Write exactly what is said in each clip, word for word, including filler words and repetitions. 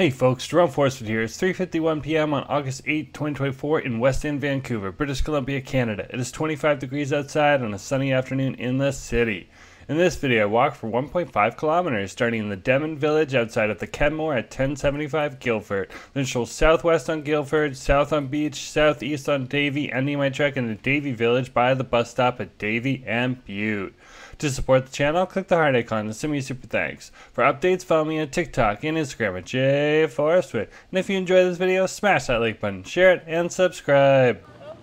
Hey folks, Jerome Forsford here. It's three fifty-one p m on August eighth, twenty twenty-four in West End, Vancouver, British Columbia, Canada. It is twenty-five degrees outside on a sunny afternoon in the city. In this video, I walked for one point five kilometers, starting in the Demon Village outside of the Kenmore at ten seventy-five Guildford. Then stroll southwest on Guildford, south on Beach, southeast on Davie, ending my trek in the Davie Village by the bus stop at Davie and Butte. To support the channel, click the heart icon and send me a super thanks. For updates, follow me on TikTok and Instagram at J Forestwood. And if you enjoyed this video, smash that like button, share it, and subscribe.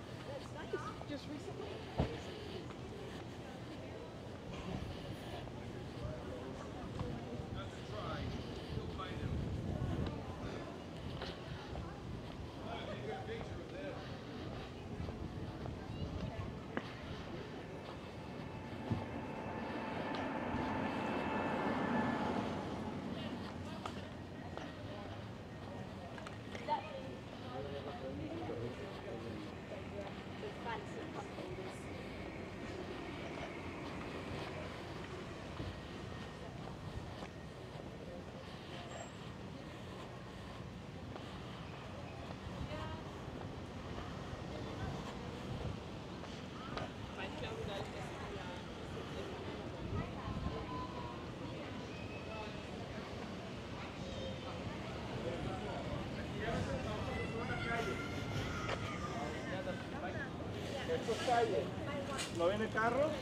¿No viene carro?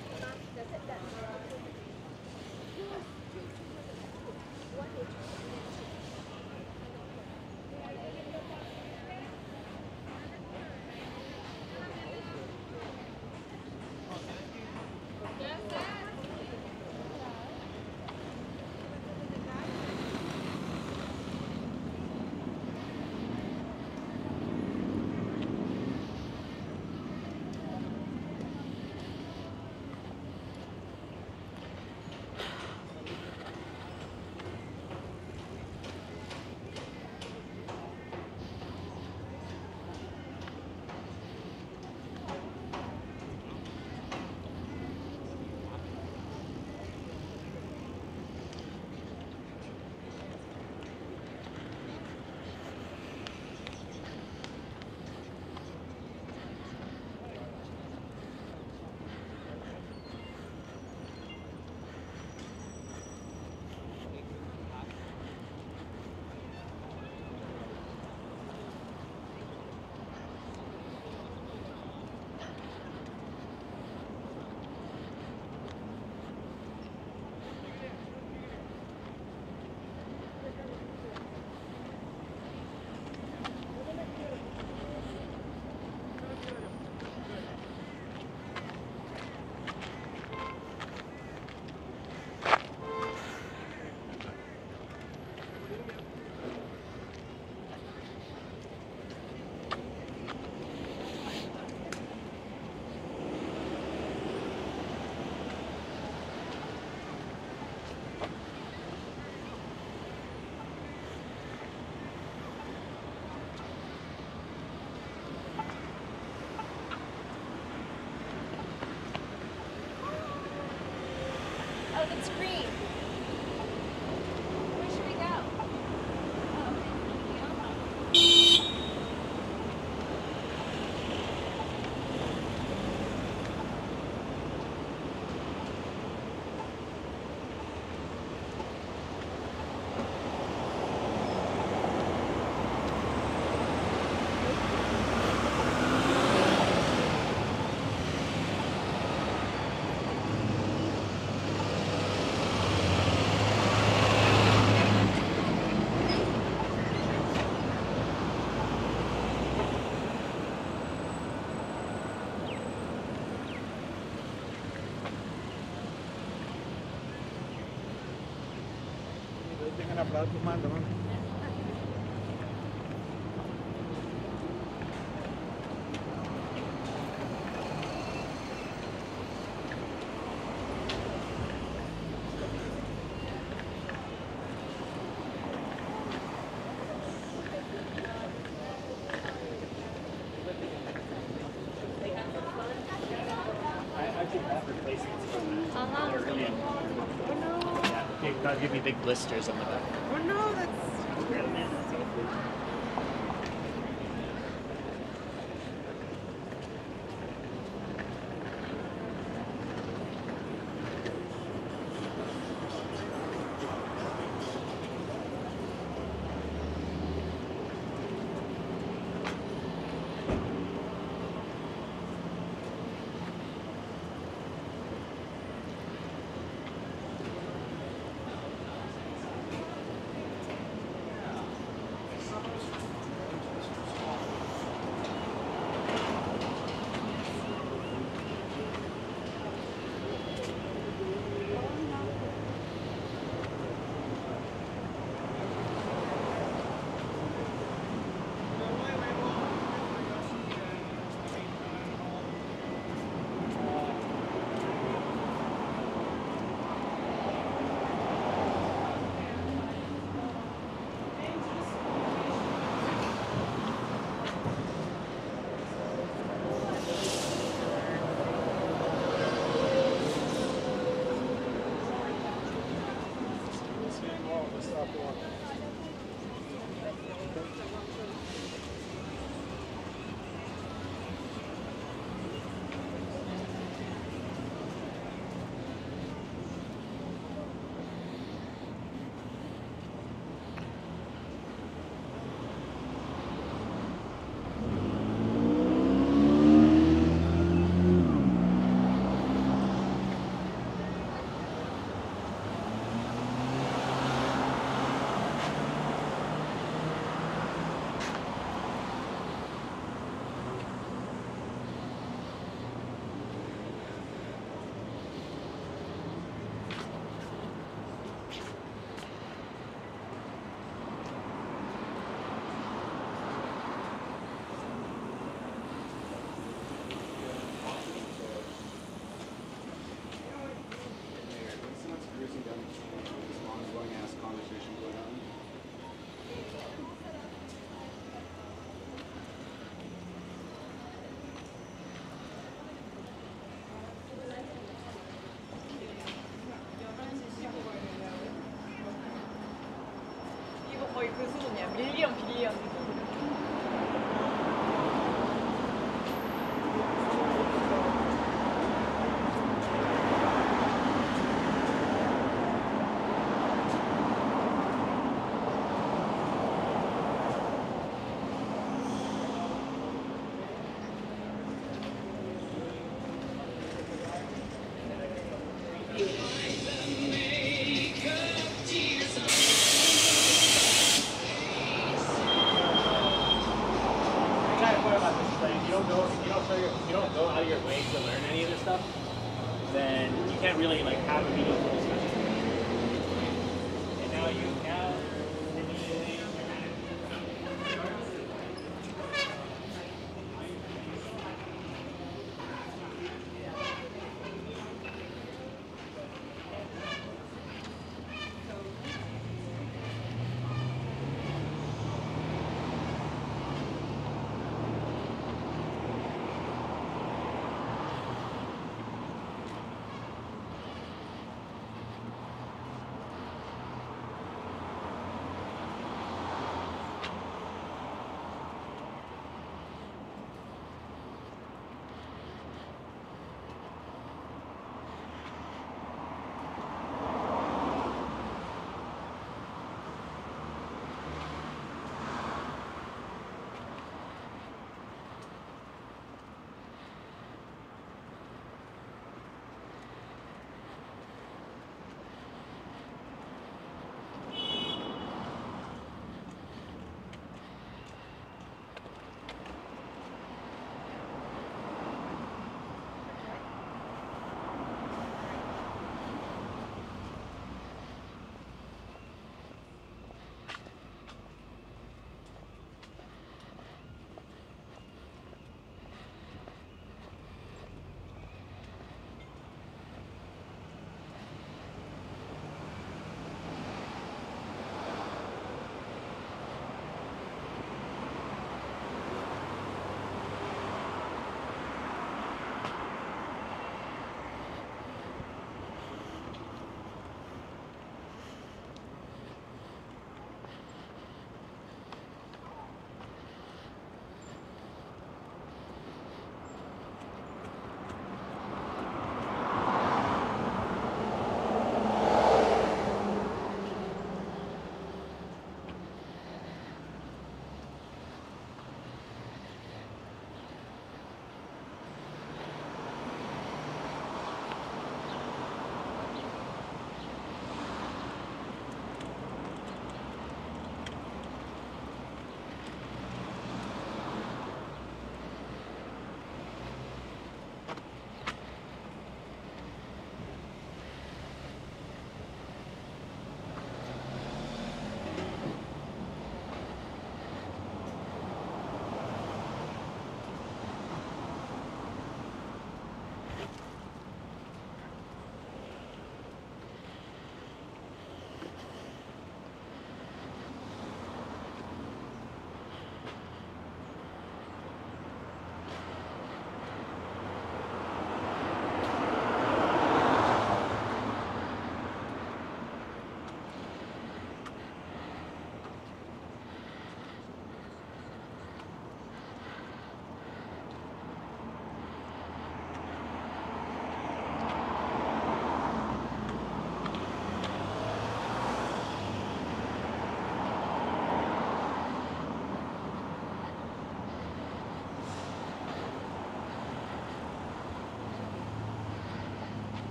Oh, that's green. Where should we go? Tengan aplausos tu mando, ¿no? I actually bought replacements for that. Uh-huh. They're really Oh no. yeah, they'll give me big blisters on the back. Oh no, that's Yeah, man, that's on YouTube. If you don't go, if you don't, show your, if you don't go out of your way to learn any of this stuff, then you can't really like have a meaningful discussion. And now you now.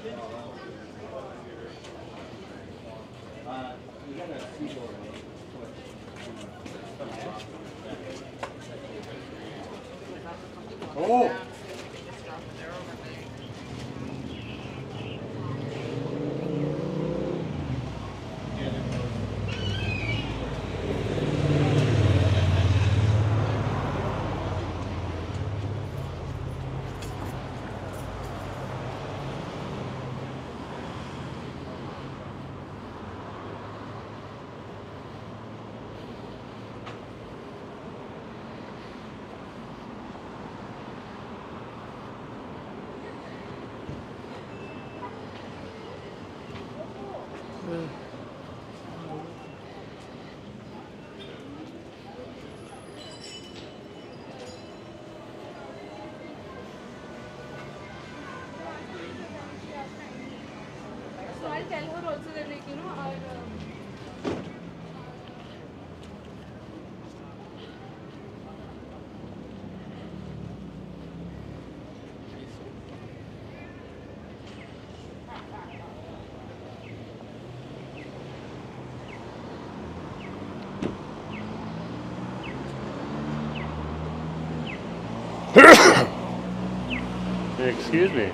Oh! So I'll tell her also that, like, you know, our um, Excuse me.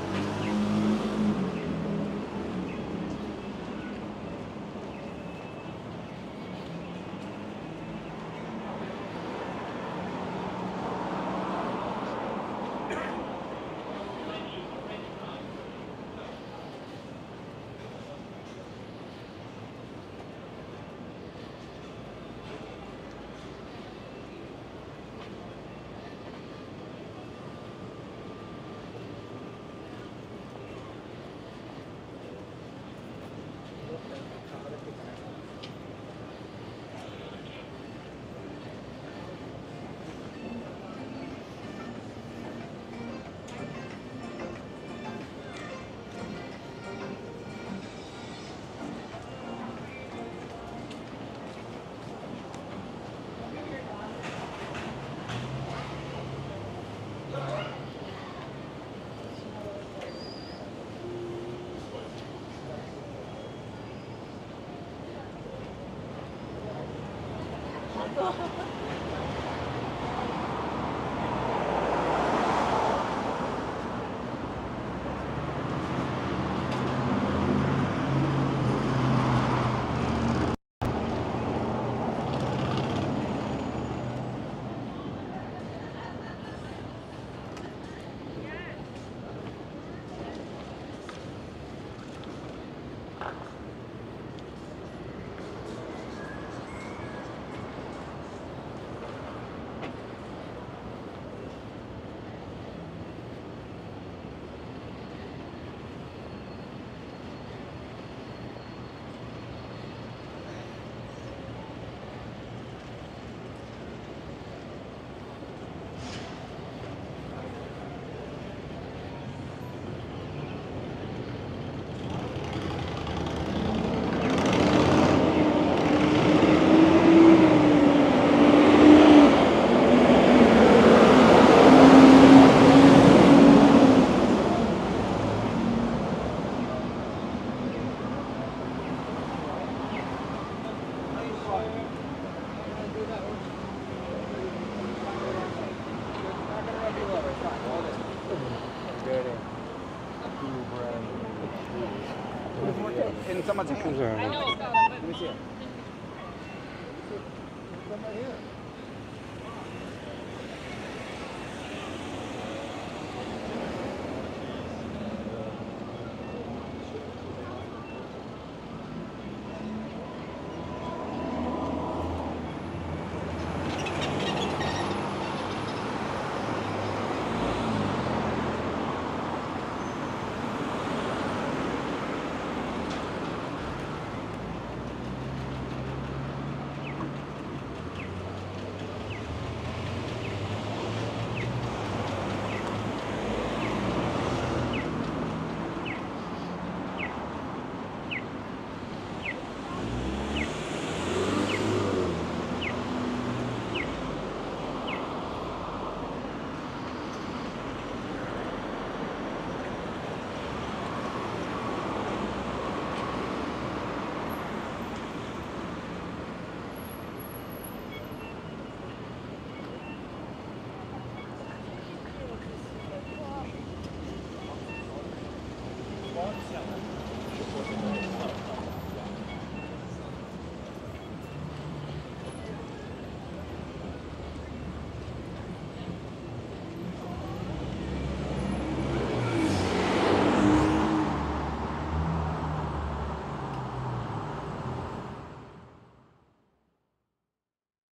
In someone's hand. Let me see it. Come right here. Yeah.